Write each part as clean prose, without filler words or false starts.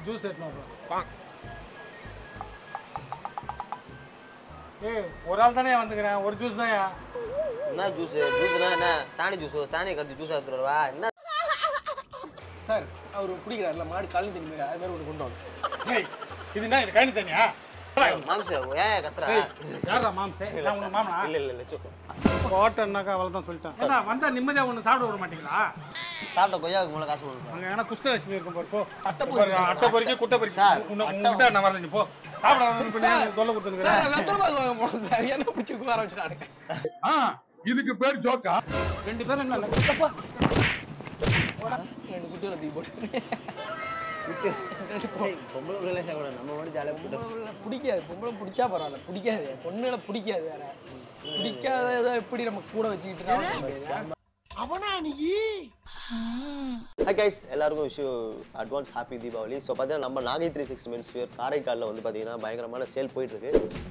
Juice எடுத்துன்னு ஏய் ஒரு ஆள் தானே வந்துக்கிறேன் ஒரு ஜூஸ் தான்யா என்ன ஜூஸ் ஜூஸ்னா என்ன சாணி ஜூஸ் சாணி கட்டி ஜூஸ் எடுத்துட்டு வரவா என்ன சார் அவர் குடிக்கிறார்ல மாடு காலனி தண்ணி மாதிரி அது மாதிரி ஒன்று கொண்டு வாங்க ஏய் இது என்ன இது காணி தண்ணியா மாம்ச ஏன் கத்துறா யாரா மாம்சே நான் உங்க மாமனா இல்ல சுக்கு போட்டேன்னாக்கா அவளை தான் சொல்லிட்டேன் ஏன்னா வந்தா நிம்மதியாக ஒன்று சாப்பிட விட மாட்டீங்களா சாப்பிட்ட கொய்யாவுக்கு மூல காசு கொடுங்க அங்கே ஏன்னா குஷ்டலட்சுமி இருக்கும் பாரு போ அட்டை பொறிக்க குட்டை பொறிக்க உங்ககிட்ட நான் வரல நீ போ சாப்பிட தொல்லை கொடுத்துருக்கிறேன் சார் என்ன பிடிச்சி உட்கார வச்சுட்டாருங்க இதுக்கு பேர் ஜோக்கா ரெண்டு பேரும் என்ன ரெண்டு குட்டியோட தூக்கி போட்டு பொம்பளை ரிலேஷன் கூட நம்ம மட்டும் ஜாலியாக பிடிக்காது பொம்பளை பிடிச்சா பரவாயில்ல பிடிக்காது பொண்ணுல பிடிக்காது வேற பிடிக்காத எப்படி நம்ம கூட வச்சுக்கிட்டு அவனா நீ ஹாய் கைஸ் எல்லாருக்கும் wish advance happy Deepavali so பார்த்தீங்கன்னா நம்ம நாகை 360 மென்ஸ் வியர் காரைக்காலில் வந்து பார்த்தீங்கன்னா பயங்கரமான சேல் போயிட்டுருக்கு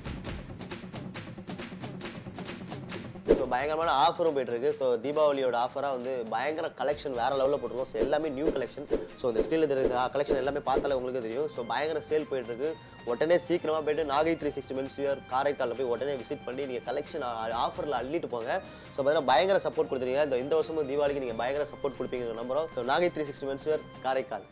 ஸோ பயங்கரமான ஆஃபரும் போயிட்டுருக்கு ஸோ தீபாவளியோட ஆஃபராக வந்து பயங்கர கலெக்ஷன் வேறு லெவலில் போட்டிருக்கோம் ஸோ எல்லாமே நியூ கலெக்ஷன் ஸோ இந்த ஸ்க்ரீனில் தெரியுது கலெக்ஷன் எல்லாமே பார்த்தாலே உங்களுக்கு தெரியும் ஸோ பயங்கர சேல் போயிட்டுருக்கு உடனே சீக்கிரமாக போய்ட்டு நாகை 360 மென்ஸ் வியர் காரைக்காலில் போய் உடனே விசிட் பண்ணி நீங்கள் கலெக்ஷன் ஆஃபரில் அள்ளிட்டு போங்க ஸோ பார்த்தீங்கன்னா பயங்கர சப்போர்ட் கொடுத்துருக்கீங்க இந்த வருஷமும் தீபாவளிக்கு நீங்கள் பயங்கர சப்போர்ட் கொடுப்பீங்க நம்புறோம் so Nagai 360 men's wear Karaikal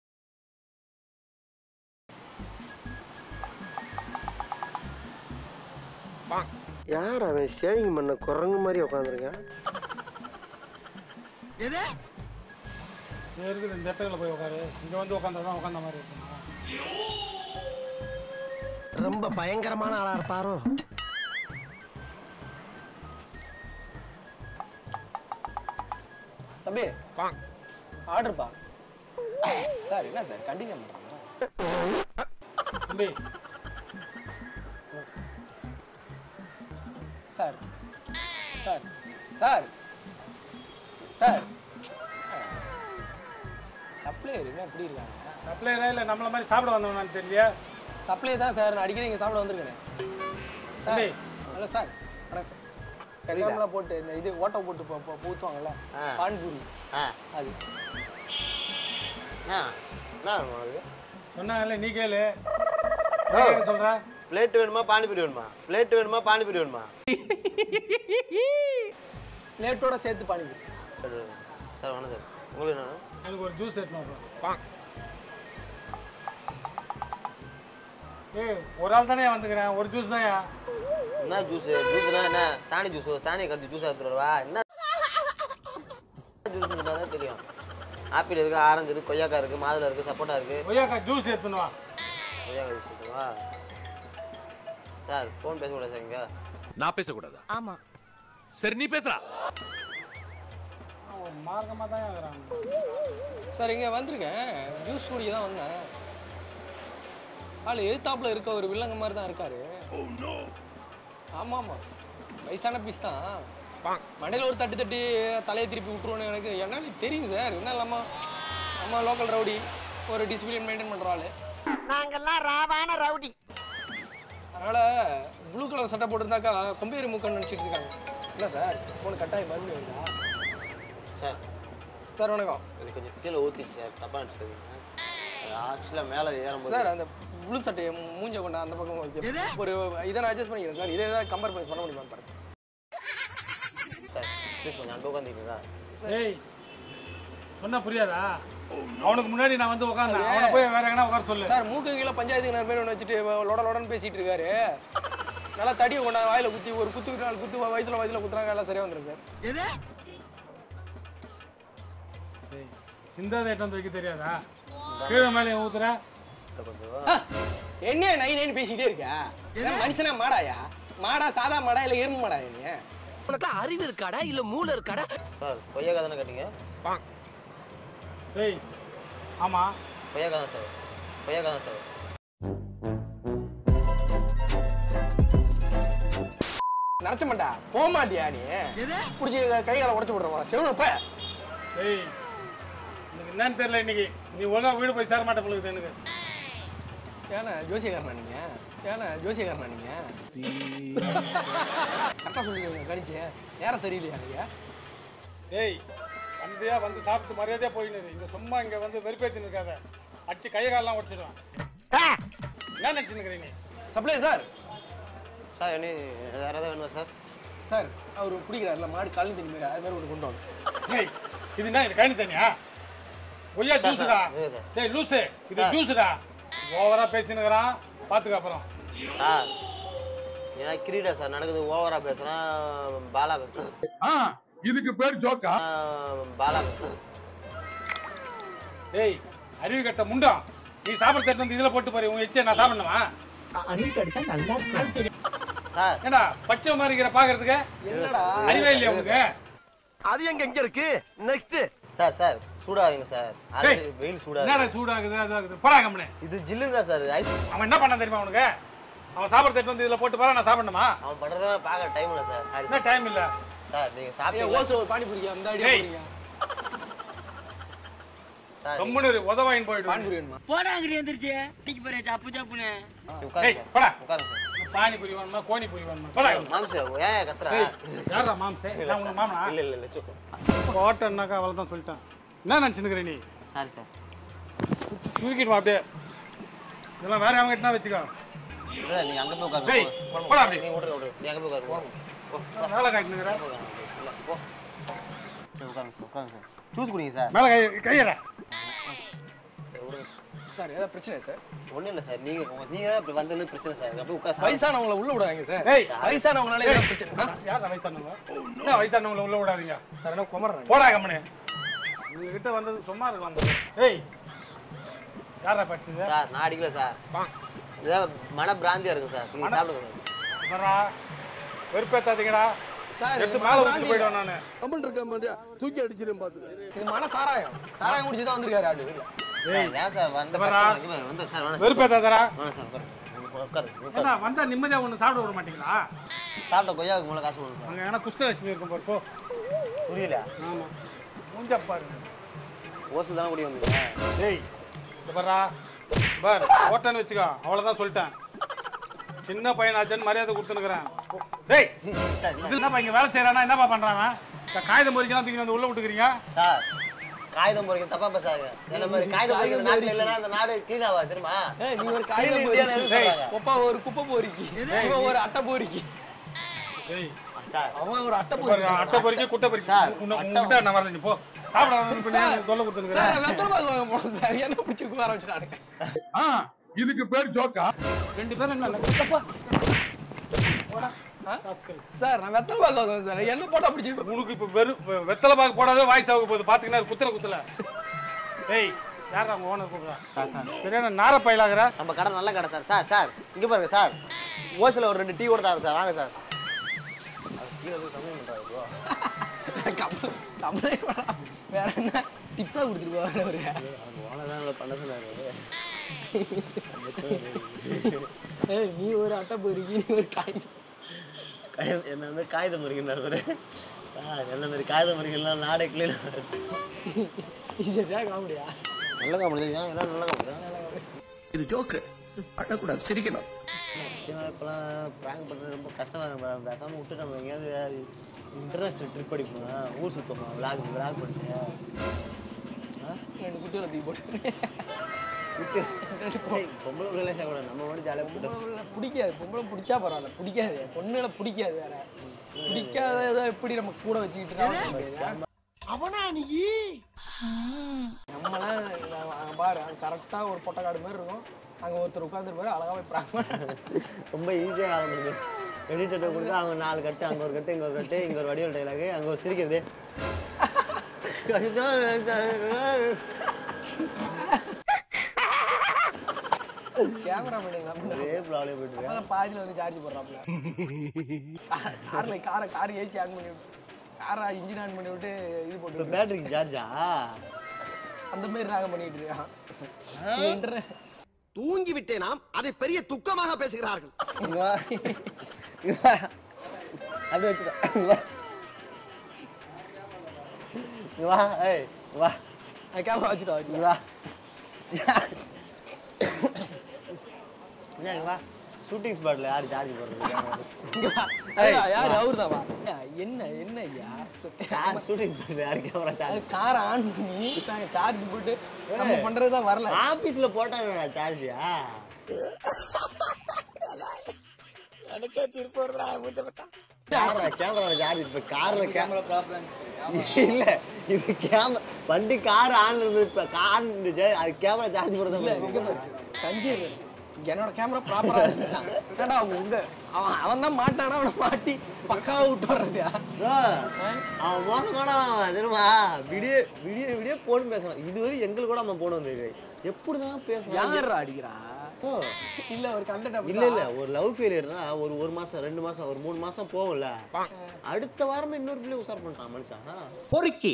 யார் அவன் ஷேவிங் பண்ண குரங்கு மாதிரி உட்காந்துருக்கான் எது இருக்குது இந்த இடத்துல போய் உட்காரு இங்கே வந்து உட்காந்ததான் உட்காந்த மாதிரி இருக்குமா ரொம்ப பயங்கரமான ஆளா இருப்பாரோ தம்பி ஆர்டர்ப்பா சார் என்ன சார் கண்டினியூ பண்ணுறாங்க தம்பி sir sir sir sir supplier என்ன எப்படி இருக்காங்க சப்ளையரா இல்லை நம்மள மாதிரி சாப்பிட வந்தவனான்னு தெரியல சப்ளை தான் சார் நான் அடிக்கடி இங்கே சாப்பிட வந்திருக்கேன் சார் ஹலோ சார் வணக்கம் சார் வெங்காயம்லாம் போட்டு இந்த இது ஓட்டை போட்டு ஊற்றுவாங்கல்ல பானிபூரி அது சொன்னாங்கல்ல நீ கேளு சொல்ற பிளேட் வேணுமா பானிபூரி வேணுமா பிளேட் வேணுமா பானிபூரி வேணுமா பிளேட்டோட சேர்த்து பானிபூரி சார் வேணாம் சார் உங்களுக்கு என்ன எனக்கு ஒரு ஜூஸ் எடுத்துன்னு ஏய் ஒரு ஆள் தானே வந்துக்கிறேன் ஒரு ஜூஸ் தான்யா என்ன ஜூஸ் ஜூஸ்னா என்ன சாணி ஜூஸ் சாணி கட்டி ஜூஸ் எடுத்துட்டு வரவா என்ன ஜூஸ் தான் தெரியும் ஆப்பிள் இருக்கு ஆரஞ்சு இருக்கு கொய்யாக்காய் இருக்கு மாதுளை இருக்கு சப்போட்டா இருக்கு கொய்யாக்காய் ஜூஸ் எடுத்துன்னு வா கொய்யாக்காய் ஜூஸ் எடுத்துவா சார் ஃபோன் பேசக்கூடாது சார் இங்க நான் பேசக்கூடாதா ஆமா சரி நீ பேசுறா ஒரு மார்க்கமாக தான் இருக்கிறாங்க சார் இங்கே வந்திருக்கேன் ஜூஸ் குடிக்க தான் வந்தேன் ஆள் எதிர்த்தாப்புல இருக்க ஒரு வில்லங்க மாதிரி தான் இருக்காரு ஆமாம் ஆமாம் வயசான பீஸ் தான் மண்டையில் ஒரு தட்டி தட்டி தலையை திருப்பி விட்டுருவோன்னு எனக்கு என்னால தெரியும் சார் என்ன இல்லாமல் நம்ம லோக்கல் ரவுடி ஒரு டிசிப்ளின் மெயின்டைன் பண்ணுற ஆள் நாங்கெல்லாம் ராவான ரவுடி அதனால் ப்ளூ கலர் சட்டை போட்டிருந்தாக்கா கொம்பேரி மூக்கன்னு நினச்சிட்டு இருக்காங்க இல்லை சார் ஃபோன் கட்டாயம் மறுபடியும் வருதா சார் சார் வணக்கம் இது கொஞ்சம் கீழே ஊற்றிச்சு சார் தப்பாக நினச்சிருக்கீங்க ஆக்சுவலாக மேலே ஏறும்போது சார் அந்த ப்ளூ சட்டையை மூஞ்ச கொண்டா அந்த பக்கம் ஒரு இதை நான் அட்ஜஸ்ட் பண்ணிக்கிறேன் சார் இதை ஏதாவது கம்பேர் பண்ண முடியுமா பாருங்க சார் ப்ளீஸ் கொஞ்சம் அங்கே உட்காந்துக்கிறீங்களா ஏய் சொன்னா புரியாதா அவனுக்கு முன்னாடி நான் வந்து உட்காந்தேன் அவனை போய் வேற எங்கன்னா உட்கார சொல்லு சார் மூக்கு கீழே பஞ்சாயத்துக்கு நான் பேர் ஒன்று வச்சுட்டு லோட லோடன்னு பேசிட்டு இருக்காரு நல்லா தடியை கொண்டா வாயில குத்தி ஒரு குத்துக்கு நாலு குத்து வயிற்றுல குத்துறாங்க எல்லாம் சரியா வந்துடும் சார் எது சிந்தாத ஐட்டம் வைக்க தெரியாதா கீழே மேலே ஊத்துற என்ன நை நைன்னு பேசிட்டே இருக்கா மனுஷனா மாடாயா மாடா சாதா மாடா இல்ல எறும்பு மாடா நீ உனக்கு அறிவு இருக்காடா இல்ல மூளை இருக்காடா சார் கொய்யாக்காய் தானே கேட்டீங்க ஏய் ஆமா கொய்யாக்காய் தான் சார் கொய்யாக்காய் தான் சார் நினைச்ச மாட்டா போக மாட்டியா நீ பிடிச்சி கை காலை உடச்சு விடுற செவ்வளவு ஏய் எனக்கு என்னன்னு தெரியல இன்னைக்கு நீ ஒழுங்கா வீடு போய் சேர மாட்டே பொழுது எனக்கு ஏன்னா ஜோசியக்காரனா நீங்க கரெக்டாக சொல்லிடுங்க கணிச்சு நேரம் சரியில்லையா நீங்க ஏய் வந்தியா வந்து சாப்பிட்டு மரியாதையா போயின்னு இங்க சும்மா இங்க வந்து வெறுப்பேற்றின்னு இருக்காத அடிச்சு கையை காலெல்லாம் உடைச்சிடுவேன். என்ன நினச்சிருக்கிறீங்க நீ? Supply sir. சார் என்ன வேற ஏதாவது வேணுமா சார்? சார் அவர் பிடிக்கிறாருல மாடு காலனி தண்ணி மாதிரி அது மாதிரி ஒன்று கொண்டு வாங்க. டேய் இது என்ன இது காலனி தண்ணியா? ஒய்யா ஜூஸ்டா. டேய் லூசு இது ஜூஸ்டா. ஓவரா பேசினுக்குறான் பார்த்துக்க அப்புறம். சார் ஏன் கிரீடா சார் நடக்குது ஓவரா பேசுறான் பாலா பேசுறான். இதுக்கு பேர் ஜோக்கா? பாலா பேசுறான். டேய் அறிவு கட்ட முண்டம். நீ சாப்பிட தட்டு வந்து இதுல போட்டு பாரு. உன் எச்சை நான் சாப்பிடணுமா? அணில் கடிச்சா நல்லா இருக்கு. சார் ஏண்டா பச்சை மாதிரி இருக்கிற பாக்குறதுக்கு என்னடா அறிவே இல்லையா உங்களுக்கு? அது எங்க இருக்கு? நெக்ஸ்ட் சார் சார் சூடாவீங்க சார். அது வெயில் சூடாகுது. என்னடா சூடாகுது அதாகுது போடா கம்பெனி. இது ஜில்லுன்னு தான் சார் ஐஸ். அவன் என்ன பண்ண தெரியுமா உனக்கு? அவன் சாப்பிட தட்டு வந்து இதுல போட்டு பாரு நான் சாப்பிடணுமா? அவன் பண்றதெல்லாம் பார்க்க டைம் இல்லை சார். சாரி என்ன டைம் இல்ல சார். நீங்க ஏய் சாப்பிட்டீங்க ஓசோ ஒரு பானிபூரி அந்த ஐடியா போறீங்க. சார். கம்முனு உதவாயின் போயிடு. பானிபூரி வேணுமா? போடா அங்கடி வந்துருச்சு டிக்கு போறே சாப்பு சாப்புன்னு உட்காருங்க ஏய் சார். போடா. உட்காருங்க சார். பானிபூரி வேணுமா கோணிபூரி வேணுமா? போடா. மாம்சே ஏன் கத்துறா? யாரா மாம்சே? நான் உனக்கு மாமனா? இல்ல சுக்கு. போட்டேன்னாக்கா அவளை தான் சொல்லிட்டேன். என்ன நினச்சினுக்கிற நீ? Sorry sir. தூக்கிடுவா அப்படியே. இதெல்லாம் வேற அவங்க கிட்ட வச்சுக்கோ. இல்ல நீங்க அங்க போய் டேய் உட்காருங்க. போடா அப்படி. நீங்க விடுங்க. நீ அங்க போய் உட்காருங்க. போ. மேலே காட்டினுக்கிற. இல்ல போ. சரி உட்காருங்க சார். உட்காருங்க சார். ஜூஸ் குடிங்க சார். மேலே கையிற. சரி விடுங்க. சார் ஏதாவது பிரச்சனை சார்? ஒண்ணும் இல்ல சார். நீங்க தான் இப்படி வந்தது பிரச்சனை சார். அப்படியே உட்கார் சார். வயசானவங்கள உள்ள விடாதீங்க சார். டேய் வயசானவங்களால ஏதாவது பிரச்சனை? யாரா வயசானவங்க? என்ன வயசானவங்களை உள்ள விடாதீங்க. சார் என்ன குமரன்? போடா கம்பெனி. உங்ககிட்ட வந்தது சும்மா இருக்கலாம். ஏய் யாரா படிச்சது? சார் நான் அடிக்கல சார். இதான் மன பிராந்தியா இருக்கு சார். நீங்க சாப்பிடுங்க. வரா வெறுப்பேத்தாதீங்கடா. சார் எடுத்து மேலே ஊற்றிட்டு போயிடுவேன் நான். கமெண்ட் இருக்க மாதிரி தூக்கி அடிச்சிரும் பாத்து. இது மன சாராயம். சாராயம் குடிச்சு தான் வந்திருக்காரு ஆளு. ஏன் சார் வந்த வரா. வந்த சார் வேணாம் சார். வெறுப்பேத்தாதடா. வேணாம் சார் உட்காரு. ஏன்னா வந்தா நிம்மதியா ஒன்று சாப்பிட விட மாட்டீங்களா? சாப்பிட்ட கொய்யாவுக்கு மூல காசு கொடுங்க சார். அங்கே ஏன்னா குஷ்டலட்சுமி இருக்கும் பாரு. போ. புரியல. ஆமாம் மூஞ்சா பாருங்க. ஓசல் தானே குடி வந்தீங்க. டேய் இது பாரா பார் ஓட்டன்னு வச்சுக்கோ. அவ்வளோதான் சொல்லிட்டேன். சின்ன பையனாச்சன்னு மரியாதை கொடுத்துனுக்குறேன். டேய் சார் இது என்னப்பா இங்கே வேலை செய்கிறானா? என்னப்பா பண்ணுறாங்க? இந்த காகிதம் பொறிக்கலாம் தூக்கி வந்து உள்ள விட்டுக்கிறீங்க. சார் காகிதம் பொறிக்க தப்பா பேசாங்க. என்ன மாதிரி காகிதம் பொறிக்கிற நாட்டில் இல்லைன்னா அந்த நாடு கிளீன் ஆகாது தெரியுமா? நீ ஒரு காகிதம் பொறிக்கி, ஒப்பா ஒரு குப்பை பொறிக்கி, இவன் ஒரு அட்டை பொறிக்கி. டேய் சார் அவன் ஒரு அட்டை ஒரு பொறிக்கி. அட்டை பொறிக்க குட்டை பொறிக்க. சார், உங்ககிட்ட நான் வரல. நீ போ சாப்பிட தொல்லை கொடுத்துருக்குறேன். சார் வெத்தலை பாக்கு வாங்க போனோம் சார். என்ன பிடிச்சி உட்கார வச்சுட்டானுங்க. இதுக்கு பேர் ஜோக்கா? ரெண்டு பேரும் என்ன சார் நான் வெத்தலை பாக்கு வாங்க சார். என்ன போட்டா பிடிச்சி உனக்கு இப்போ வெத்தலை பாக்கு போடாத வாய்ஸ் ஆக போகுது. பார்த்தீங்கன்னா குத்தல. டேய் யாரா அவங்க ஓனர் கூப்பிட்றா? சார் சார் சரியான நார பயிலாகிற. நம்ம கடை நல்ல கடை சார். சார் சார் இங்கே பாருங்க சார். ஓசில் ஒரு 2 டீ கூட தாரு சார். வாங்க சார். கீழே போய் சமையல் பண்ணுறாரு ப்ரோ. கம்பெனி வேற என்ன டிப்ஸா கொடுத்துருவாங்க அவரு. ஓனதான் பண்ண சொன்னாரு. நீ ஒரு அட்டை பொறிக்கி, நீ ஒரு காகிதம். என்ன வந்து காகிதம் பொறிக்கிறாரு. என்ன மாதிரி காகிதம் பொறிக்கலாம் நாடே கிளீன். சரியா காமெடியா? நல்ல காமெடி தான். எல்லாம் நல்ல காமெடி. இது ஜோக்கு. அழக்கூடாது, சிரிக்கணும். இப்போலாம் ப்ராங்க் பண்ணுறது ரொம்ப கஷ்டமாக இருக்கும். பேசாமல் விட்டு நம்ம எங்கேயாவது இன்டர்நேஷ்னல் ட்ரிப் அடிப்போம். ஊர் சுத்தமா விளாக் பண்ணிட்டு 2 குட்டிகளை தூக்கி போட்டு பொம்பளை பிள்ளைலாம் கூட நம்ம மட்டும் ஜாலியாக போட்டு பிடிக்காது. பொம்பளை பிடிச்சா பரவாயில்ல, பிடிக்காது. பொண்ணுகளை பிடிக்காது. வேற பிடிக்காத எப்படி நம்ம கூட வச்சுக்கிட்டு அவனா நீ? நம்மளாம் பாரு கரெக்டா ஒரு பொட்டக்காடு மாதிரி இருக்கும். அங்க ஒருத்தர் உட்காந்துருப்பாரு அழகா வைப்பாங்க. ரொம்ப ஈஸியாக வேலை முடியுது. எடிட்டர் கொடுத்து அவங்க 4 கட்டு, அங்கே ஒரு கட்டு, இங்கே ஒரு கட்டு, இங்கே ஒரு வடிவல் டைலாகு, அங்கே ஒரு சிரிக்கிறது. கேமரா பண்ணிடலாம். பாதியில் வந்து சார்ஜ் போடுறாப்புல. காரை ஏசி ஆன் பண்ணி விட்டு காரை இன்ஜின் ஆன் பண்ணி விட்டு இது போட்டு பேட்டரிக்கு சார்ஜா அந்த மாதிரி நாங்கள் பண்ணிட்டு இருக்கோம். தூங்கி விட்டேனாம், அதை பெரிய துக்கமாக பேசுகிறார்கள். அப்படி வச்சுக்கோ. வா ஏய் வா. கேமரா வச்சுட்டு வா. என்ன வா ஷூட்டிங் ஸ்பாட்ல யார் சார்ஜ் போடுறது? யார் அவர்தாவா? என்ன என்ன ஐயா ஷூட்டிங் ஸ்பாட்ல யார் கேமரா சார்ஜ்? கார் ஆன் பண்ணி நாங்க சார்ஜ் போட்டு நம்ம பண்றதுதான் வரல. ஆபீஸ்ல போட்டாங்க சார்ஜியா? எனக்கே சிரிப்பு வருதுடா மூஞ்ச கேமரா சார்ஜ் இப்ப கார்ல கேமரா ப்ராப்ளம் இல்ல. இது கேமரா வண்டி கார் ஆன்ல இருந்து இப்ப கார் இருந்துச்சு அது கேமரா சார்ஜ் போடுறத சஞ்சீர் என்னோட கேமரா ப்ராப்பரா வச்சுட்டான். ஏடா அவன் தான் மாட்டானா அவனை மாட்டி பக்காவா விட்டு வர்றதுயா? அவன் மோசமானவன் தெரியுமா? விடிய போன் பேசுறான். இதுவரை எங்களுக்கு கூட அவன் போன் வந்து எப்படிதான் பேசுறான்? யாரா அடிக்கிறா? இல்ல ஒரு கண்டென்ட் இல்ல ஒரு லவ் ஃபெயிலியர்னா ஒரு மாசம் 2 மாசம் ஒரு 3 மாசம் போகும்ல. அடுத்த வாரமே இன்னொரு பிள்ளை உசார் பண்றான் மனுஷன். பொறுக்கி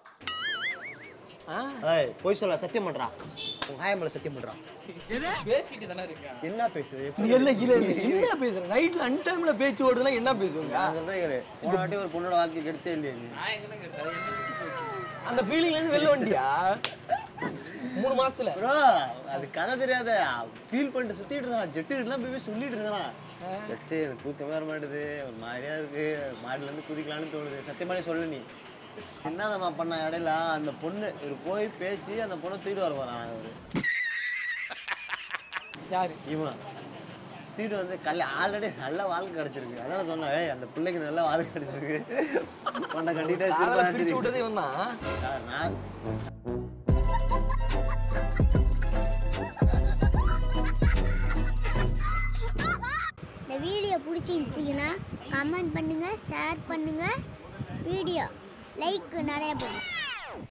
போய் சொல்ல சத்தியம் பண்றான். உங்க ஆயமல சத்தியம் பண்றான். பேசிட்டு தானே இருக்கா? என்ன பேசுற? என்ன பேசுற? நைட்ல அன் டைம்ல பேச்சு ஓடுதுனா என்ன பேசுவீங்க? நான் சொல்றேன் போன வாட்டி ஒரு பொண்ணோட வாழ்க்கை கெடுத்தே இல்லையே நீ. நான் எங்கன கெடுத்தேன்? அந்த ஃபீலிங்ல இருந்து வெளிய வண்டியா? 3 மாசத்துல bro அது கதை தெரியாத ஃபீல் பண்ணிட்டு சுத்திட்டு இருக்கான். ஜெட்டு எல்லாம் போய் சொல்லிட்டு இருக்கான். ஜெட்டு எனக்கு தூக்கமே வர மாட்டேது, ஒரு மாதிரியா இருக்கு, மாடில இருந்து குதிக்கலாம்னு தோணுது. சத்தியமாவே சொல்லு நீ என்னதம்மா பண்ண இடையில அந்த பொண்ணு இவர் போய் பேசி அந்த பொண்ணை தூக்கிட்டு வருவான். அவரு யாரு இவன் தூக்கிட்டு வந்து ஆல்ரெடி நல்ல வாழ்க்கை கிடைச்சிருக்கு. அதான் சொன்னேன் அந்த பிள்ளைக்கு நல்ல வாழ்க்கை கிடைச்சிருக்கு. பொண்ணை கண்டிப்பா விட்டதே வந்தான். நான் இந்த வீடியோ பிடிச்சிருந்துச்சிங்கன்னா கமெண்ட் பண்ணுங்க, ஷேர் பண்ணுங்க, வீடியோ லைக் நிறைய பண்ணுங்க.